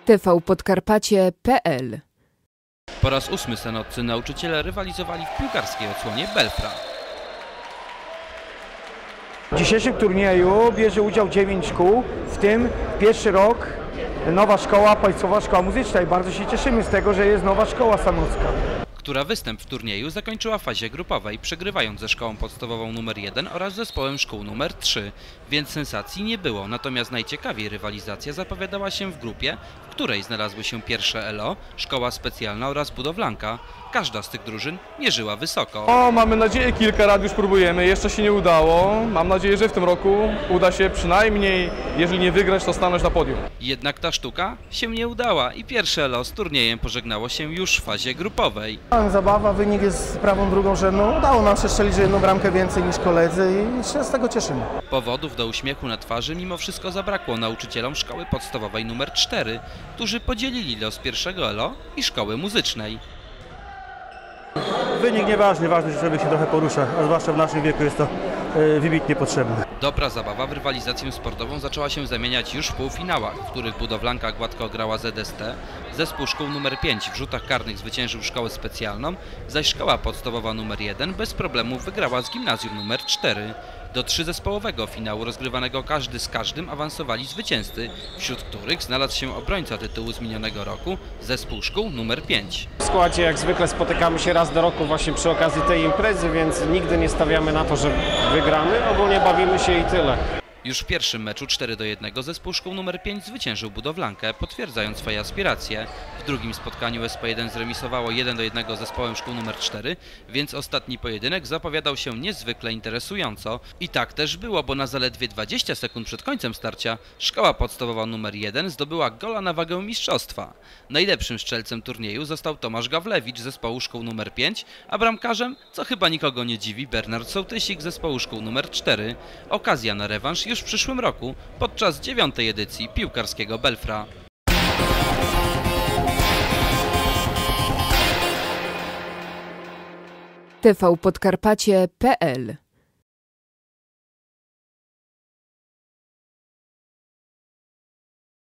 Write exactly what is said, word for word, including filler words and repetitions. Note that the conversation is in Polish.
T V Podkarpacie kropka P L. Po raz ósmy senoccy nauczyciele rywalizowali w piłkarskiej odsłonie Belfra. W dzisiejszym turnieju bierze udział dziewięć szkół, w tym pierwszy rok nowa szkoła, Państwowa Szkoła Muzyczna, i bardzo się cieszymy z tego, że jest nowa szkoła sanocka, która występ w turnieju zakończyła w fazie grupowej, przegrywając ze szkołą podstawową numer jeden oraz zespołem szkół numer trzy, więc sensacji nie było. Natomiast najciekawiej rywalizacja zapowiadała się w grupie, w której znalazły się pierwsze L O, szkoła specjalna oraz budowlanka. Każda z tych drużyn mierzyła wysoko. O, mamy nadzieję, kilka razy już próbujemy, jeszcze się nie udało. Mam nadzieję, że w tym roku uda się przynajmniej, jeżeli nie wygrać, to stanąć na podium. Jednak ta sztuka się nie udała i pierwsze L O z turniejem pożegnało się już w fazie grupowej. Zabawa, wynik jest sprawą drugą rzędną. Udało nam się strzelić jedną bramkę więcej niż koledzy i się z tego cieszymy. Powodów do uśmiechu na twarzy mimo wszystko zabrakło nauczycielom szkoły podstawowej numer cztery, którzy podzielili los pierwszego L O i szkoły muzycznej. Wynik nieważny, ważne, że człowiek się trochę porusza, a zwłaszcza w naszym wieku jest to e, wybitnie potrzebne. Dobra zabawa w rywalizację sportową zaczęła się zamieniać już w półfinałach, w których budowlanka gładko grała Z S T, zespół szkół numer pięć w rzutach karnych zwyciężył szkołę specjalną, zaś szkoła podstawowa numer jeden bez problemu wygrała z gimnazjum numer cztery. Do trzyzespołowego finału rozgrywanego każdy z każdym awansowali zwycięzcy, wśród których znalazł się obrońca tytułu z minionego roku, zespół szkół numer pięć. W składzie jak zwykle spotykamy się raz do roku właśnie przy okazji tej imprezy, więc nigdy nie stawiamy na to, że wygramy, ogólnie bawimy się i tyle. Już w pierwszym meczu cztery do jednego zespół szkół numer pięć zwyciężył budowlankę, potwierdzając swoje aspiracje. W drugim spotkaniu S P jeden zremisowało jeden do jednego z zespołem szkół numer cztery, więc ostatni pojedynek zapowiadał się niezwykle interesująco. I tak też było, bo na zaledwie dwadzieścia sekund przed końcem starcia szkoła podstawowa numer jeden zdobyła gola na wagę mistrzostwa. Najlepszym strzelcem turnieju został Tomasz Gawlewicz z zespołu szkół numer pięć, a bramkarzem, co chyba nikogo nie dziwi, Bernard Sołtysik z zespołu szkół numer cztery. Okazja na rewanż już w przyszłym roku, podczas dziewiątej edycji piłkarskiego Belfra. T V Podkarpacie kropka P L